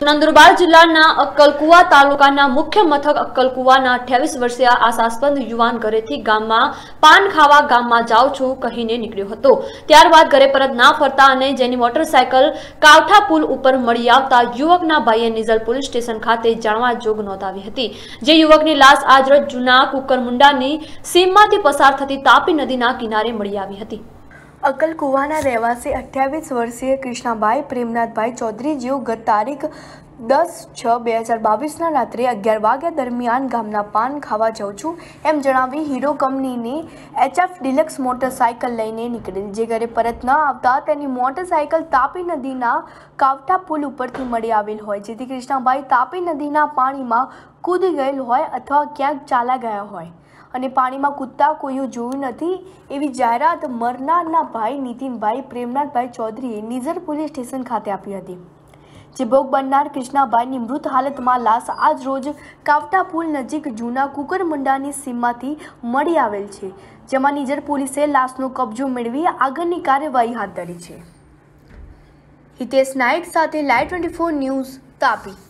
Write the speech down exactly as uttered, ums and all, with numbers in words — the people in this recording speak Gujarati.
નંદુરબાર જિલ્લાના અક્કલકુવા તાલુકાના મુખ્ય મથક અક્કલકુવાના અઠ્યાવીસ વર્ષીય આશાસ્પદ યુવાન ઘરેથી ગામમાં પાન ખાવા ગામમાં જાઉં છું કહીને નીકળ્યો હતો। ત્યારબાદ ઘરે પરત ના ફરતા અને જેની મોટરસાયકલ કાવઠા પુલ ઉપર મળી આવતા યુવકના ભાઈએ નિઝર પોલીસ સ્ટેશન ખાતે જાણવા જોગ નોંધાવી હતી। જે યુવકની લાશ આજરોજ જૂના કુકરમુંડાની સીમમાંથી પસાર થતી તાપી નદીના કિનારે મળી આવી હતી। અક્કલકુવાના રહેવાસી અઠ્યાવીસ વર્ષીય કૃષ્ણાભાઈ પ્રેમનાથભાઈ ચૌધરી જેઓ ગત તારીખ દસ છ બે હજાર બાવીસના રાત્રે અગિયાર વાગ્યા દરમિયાન ગામના પાન ખાવા જાઉં છું એમ જણાવી હીરો કંપનીની એચએફ ડિલક્સ મોટરસાયકલ લઈને નીકળેલ। જે ઘરે પરત ન આવતા તેની મોટરસાયકલ તાપી નદીના કાવઠા પુલ ઉપરથી મળી આવેલ હોય, જેથી કૃષ્ણાભાઈ તાપી નદીના પાણીમાં કૂદી ગયેલ હોય અથવા ક્યાંક ચાલા ગયા હોય અને પાણીમાં કૂદતા કોઈએ જોયું નથી એવી જાહેરાત મરનારના ભાઈ નીતિનભાઈ પ્રેમનાથભાઈ ચૌધરીએ નિઝર પોલીસ સ્ટેશન ખાતે આપી હતી। જે ભોગ બનનાર કૃષ્ણાભાઈની મૃત હાલતમાં લાશ આજ રોજ કાવઠા પુલ નજીક જૂના કુકરમુંડાની સીમમાંથી મળી આવેલ છે, જેમાં નિઝર પોલીસે લાશનો કબજો મેળવી આગળની કાર્યવાહી હાથ ધરી છે। હિતેશ નાયક સાથે live twenty four news Tapi.